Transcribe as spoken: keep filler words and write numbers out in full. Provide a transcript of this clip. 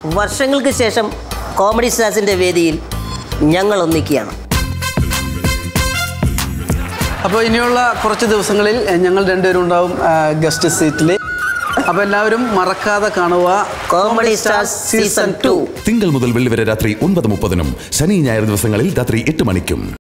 വർഷങ്ങൾക്ക് ശേഷം കോമഡി സ്റ്റാർസിൻ്റെ വേദിയിൽ ഞങ്ങൾ ഒന്നിക്കുകയാണ്. അപ്പോൾ ഇനിയുള്ള കുറച്ച് ദിവസങ്ങളിൽ ഞങ്ങൾ രണ്ടുപേരും ഉണ്ടാവും ഗസ്റ്റ് സീറ്റിൽ. അപ്പോൾ എല്ലാവരും മറക്കാതെ കാണുക കോമഡി സ്റ്റാർസ് സീസൺ ടു. തിങ്കൾ മുതൽ വെള്ളി വരെ രാത്രി ഒൻപത് മുപ്പതിനും ശനി ഞായർ ദിവസങ്ങളിൽ രാത്രി എട്ട് മണിക്കും.